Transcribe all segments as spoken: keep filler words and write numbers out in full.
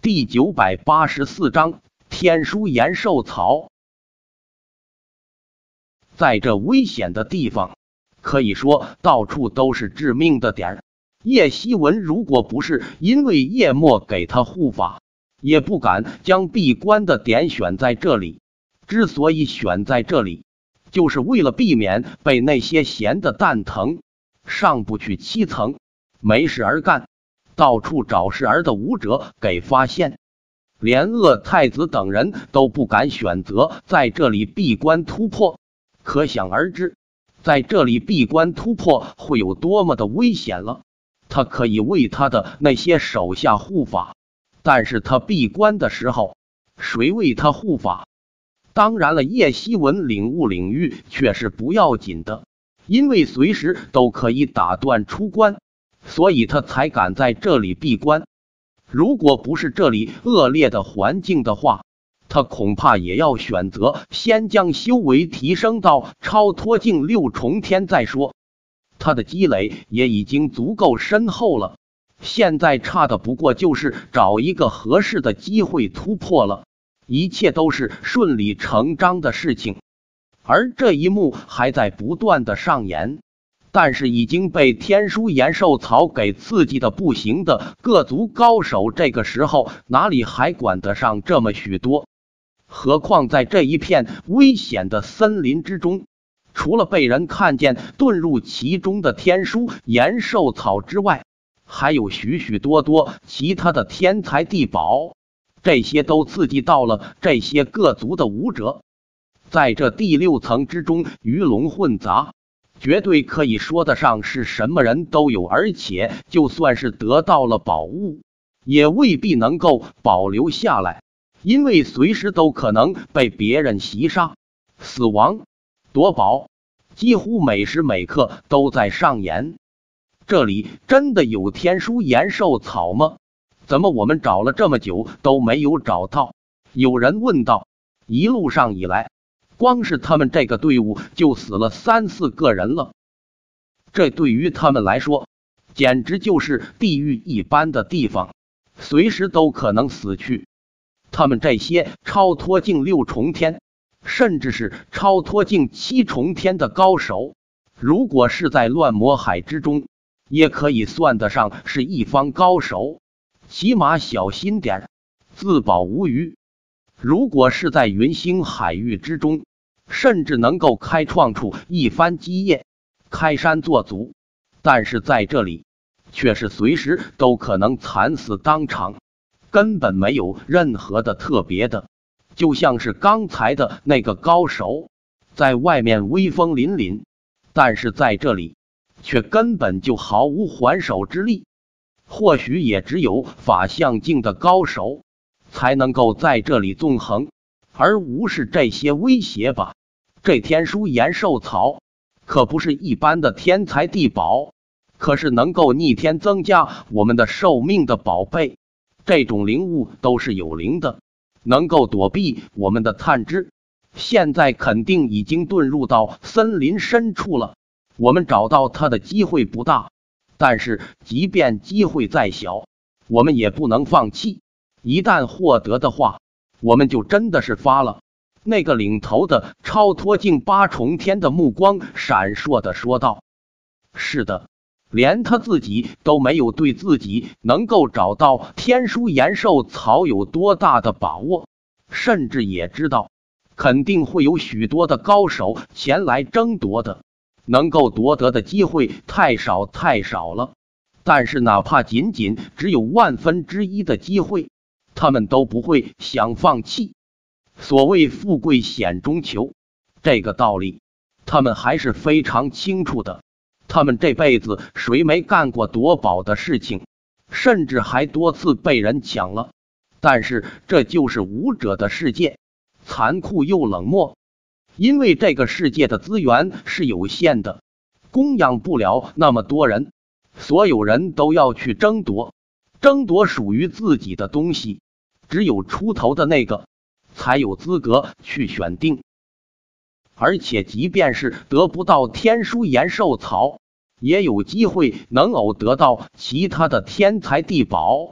第九百八十四章天书延寿草。在这危险的地方，可以说到处都是致命的点儿。叶希文如果不是因为叶墨给他护法，也不敢将闭关的点选在这里。之所以选在这里，就是为了避免被那些闲的蛋疼上不去七层没事而干到处找事儿的武者给发现。连鄂太子等人都不敢选择在这里闭关突破，可想而知在这里闭关突破会有多么的危险了。他可以为他的那些手下护法，但是他闭关的时候谁为他护法？当然了，叶希文领悟领域却是不要紧的，因为随时都可以打断出关，所以他才敢在这里闭关。如果不是这里恶劣的环境的话，他恐怕也要选择先将修为提升到超脱境六重天再说。他的积累也已经足够深厚了，现在差的不过就是找一个合适的机会突破了，一切都是顺理成章的事情。而这一幕还在不断的上演，但是已经被天书延寿草给刺激的不行的各族高手，这个时候哪里还管得上这么许多？何况在这一片危险的森林之中，除了被人看见遁入其中的天书延寿草之外，还有许许多多其他的天材地宝，这些都刺激到了这些各族的武者。在这第六层之中鱼龙混杂，绝对可以说得上是什么人都有，而且就算是得到了宝物，也未必能够保留下来，因为随时都可能被别人袭杀、死亡、夺宝，几乎每时每刻都在上演。这里真的有天书延寿草吗？怎么我们找了这么久都没有找到？有人问道。一路上以来，光是他们这个队伍就死了三四个人了，这对于他们来说简直就是地狱一般的地方，随时都可能死去。他们这些超脱境六重天，甚至是超脱境七重天的高手，如果是在乱魔海之中，也可以算得上是一方高手，起码小心点，自保无虞。如果是在云星海域之中，甚至能够开创出一番基业，开山作祖，但是在这里却是随时都可能惨死当场，根本没有任何的特别的。就像是刚才的那个高手，在外面威风凛凛，但是在这里却根本就毫无还手之力。或许也只有法相境的高手才能够在这里纵横，而无视这些威胁吧。这天书延寿草可不是一般的天材地宝，可是能够逆天增加我们的寿命的宝贝。这种灵物都是有灵的，能够躲避我们的探知。现在肯定已经遁入到森林深处了，我们找到它的机会不大，但是即便机会再小，我们也不能放弃。一旦获得的话，我们就真的是发了。那个领头的超脱境八重天的目光闪烁的说道。是的，连他自己都没有对自己能够找到天书延寿草有多大的把握，甚至也知道肯定会有许多的高手前来争夺的，能够夺得的机会太少太少了。但是哪怕仅仅只有万分之一的机会，他们都不会想放弃。所谓富贵险中求，这个道理他们还是非常清楚的。他们这辈子谁没干过夺宝的事情，甚至还多次被人抢了。但是这就是武者的世界，残酷又冷漠。因为这个世界的资源是有限的，供养不了那么多人，所有人都要去争夺，争夺属于自己的东西，只有出头的那个才有资格去选定。而且即便是得不到天书延寿草，也有机会能偶得到其他的天材地宝，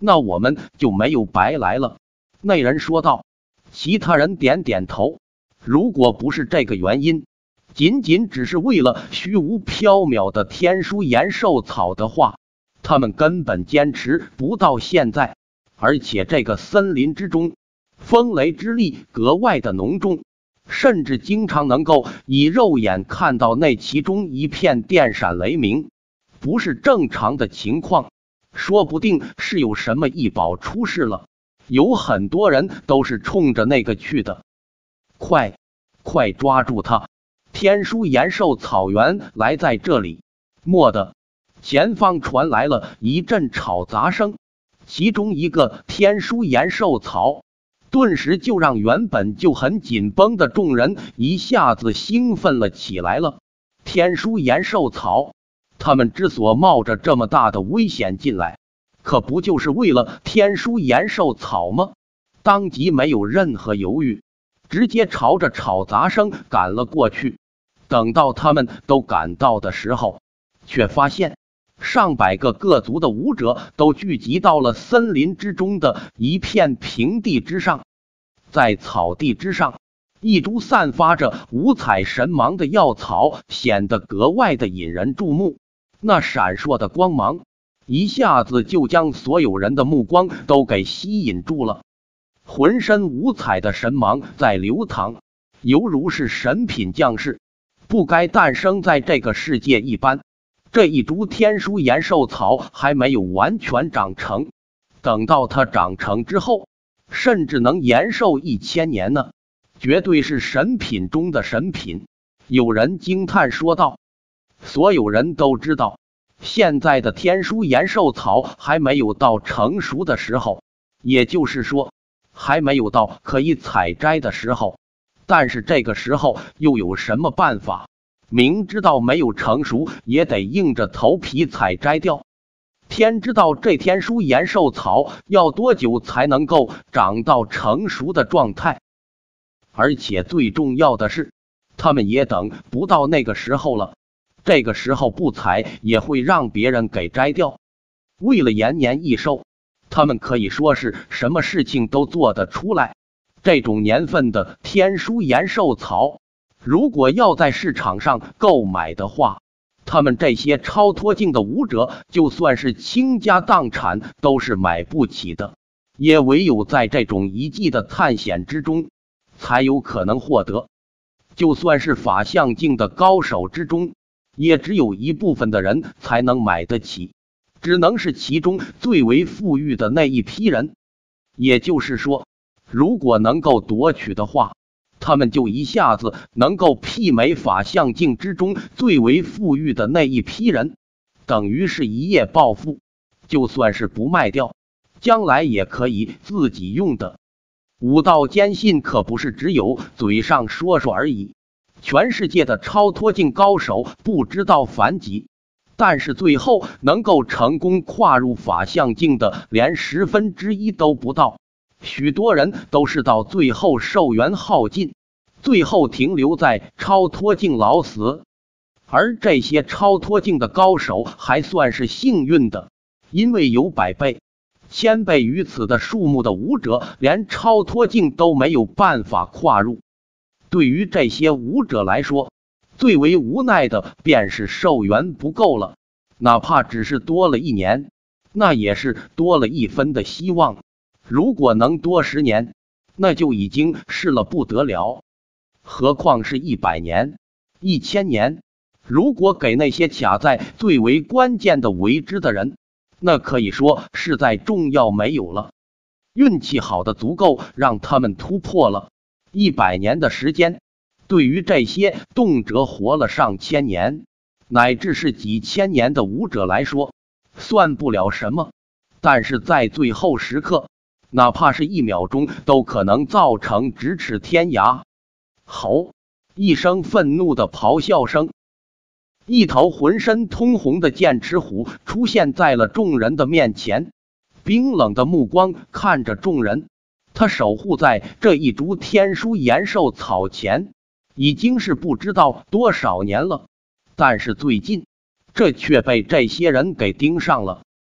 那我们就没有白来了。那人说道。其他人点点头。如果不是这个原因，仅仅只是为了虚无缥缈的天书延寿草的话，他们根本坚持不到现在。而且这个森林之中，风雷之力格外的浓重，甚至经常能够以肉眼看到那其中一片电闪雷鸣，不是正常的情况，说不定是有什么异宝出世了。有很多人都是冲着那个去的。快快抓住他！天书延寿草原来在这里！蓦地，前方传来了一阵吵杂声，其中一个天书延寿草顿时就让原本就很紧绷的众人一下子兴奋了起来了。天书延寿草，他们之所冒着这么大的危险进来，可不就是为了天书延寿草吗？当即没有任何犹豫，直接朝着吵杂声赶了过去。等到他们都赶到的时候，却发现上百个各族的武者都聚集到了森林之中的一片平地之上。在草地之上，一株散发着五彩神芒的药草显得格外的引人注目，那闪烁的光芒一下子就将所有人的目光都给吸引住了。浑身五彩的神芒在流淌，犹如是神品降世，不该诞生在这个世界一般。这一株天书延寿草还没有完全长成，等到它长成之后，甚至能延寿一千年呢，绝对是神品中的神品。有人惊叹说道。所有人都知道，现在的天书延寿草还没有到成熟的时候，也就是说还没有到可以采摘的时候。但是这个时候又有什么办法？明知道没有成熟，也得硬着头皮采摘掉。天知道这天书延寿草要多久才能够长到成熟的状态，而且最重要的是，他们也等不到那个时候了。这个时候不采，也会让别人给摘掉。为了延年益寿，他们可以说是什么事情都做得出来。这种年份的天书延寿草，如果要在市场上购买的话，他们这些超脱境的武者，就算是倾家荡产都是买不起的。也唯有在这种遗迹的探险之中，才有可能获得。就算是法相境的高手之中，也只有一部分的人才能买得起，只能是其中最为富裕的那一批人。也就是说，如果能够夺取的话，他们就一下子能够媲美法相境之中最为富裕的那一批人，等于是一夜暴富。就算是不卖掉，将来也可以自己用的。武道坚信可不是只有嘴上说说而已，全世界的超脱境高手不知道凡几，但是最后能够成功跨入法相境的连十分之一都不到。许多人都是到最后寿元耗尽，最后停留在超脱境老死。而这些超脱境的高手还算是幸运的，因为有百倍、千倍于此的数目的武者连超脱境都没有办法跨入。对于这些武者来说，最为无奈的便是寿元不够了，哪怕只是多了一年，那也是多了一分的希望。如果能多十年，那就已经是了不得了。何况是一百年、一千年，如果给那些卡在最为关键的为之的人，那可以说是在重要没有了。运气好的足够让他们突破了一百年的时间，对于这些动辄活了上千年乃至是几千年的武者来说，算不了什么。但是在最后时刻，哪怕是一秒钟，都可能造成咫尺天涯。吼！一声愤怒的咆哮声，一头浑身通红的剑齿虎出现在了众人的面前，冰冷的目光看着众人。他守护在这一株天书延寿草前，已经是不知道多少年了，但是最近这却被这些人给盯上了。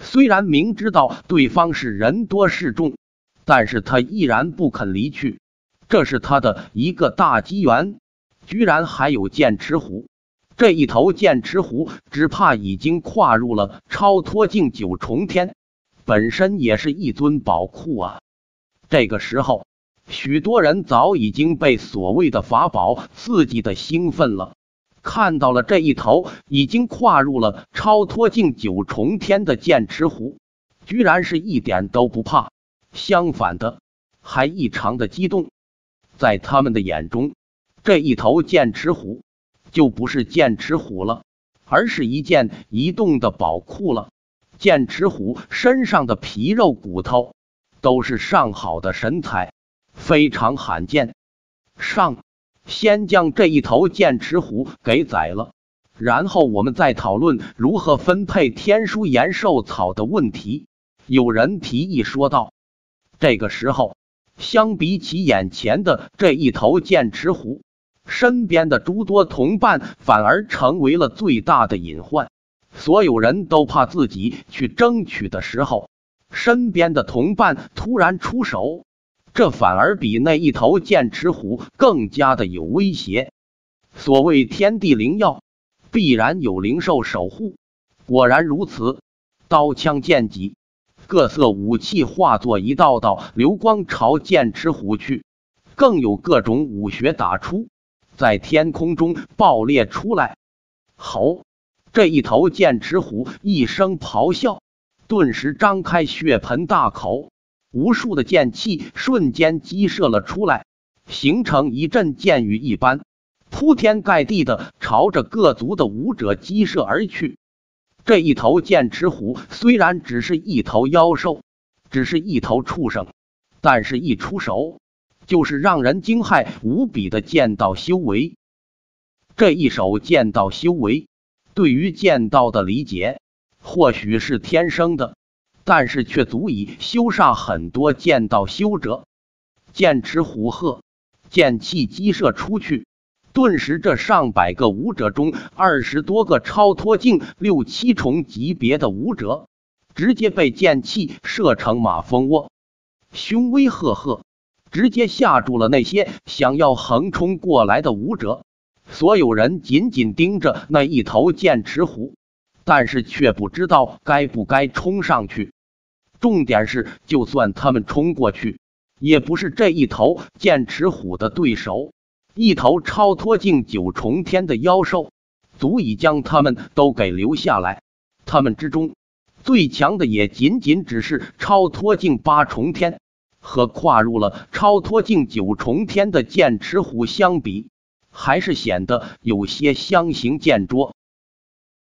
虽然明知道对方是人多势众，但是他依然不肯离去。这是他的一个大机缘，居然还有剑齿虎。这一头剑齿虎只怕已经跨入了超脱境九重天，本身也是一尊宝库啊。这个时候，许多人早已经被所谓的法宝刺激的兴奋了，看到了这一头已经跨入了超脱境九重天的剑齿虎，居然是一点都不怕，相反的，还异常的激动。在他们的眼中，这一头剑齿虎就不是剑齿虎了，而是一件移动的宝库了。剑齿虎身上的皮肉骨头都是上好的神采，非常罕见。上，先将这一头剑齿虎给宰了，然后我们再讨论如何分配天书延寿草的问题。有人提议说道。这个时候，相比起眼前的这一头剑齿虎，身边的诸多同伴反而成为了最大的隐患。所有人都怕自己去争取的时候，身边的同伴突然出手，这反而比那一头剑齿虎更加的有威胁。所谓天地灵药，必然有灵兽守护。果然如此，刀枪剑戟，各色武器化作一道道流光朝剑齿虎去，更有各种武穴打出，在天空中爆裂出来。吼！这一头剑齿虎一声咆哮，顿时张开血盆大口，无数的剑气瞬间激射了出来，形成一阵剑雨一般，铺天盖地的朝着各族的武者激射而去。这一头剑齿虎虽然只是一头妖兽，只是一头畜生，但是一出手就是让人惊骇无比的剑道修为。这一手剑道修为，对于剑道的理解或许是天生的，但是却足以修煞很多剑道修者。剑齿虎鹤，剑气激射出去，顿时这上百个武者中，二十多个超脱境六七重级别的武者直接被剑气射成马蜂窝，凶威赫赫，直接吓住了那些想要横冲过来的武者。所有人紧紧盯着那一头剑齿虎，但是却不知道该不该冲上去。重点是，就算他们冲过去，也不是这一头剑齿虎的对手。一头超脱境九重天的妖兽，足以将他们都给留下来。他们之中最强的也仅仅只是超脱境八重天，和跨入了超脱境九重天的剑齿虎相比，还是显得有些相形见拙。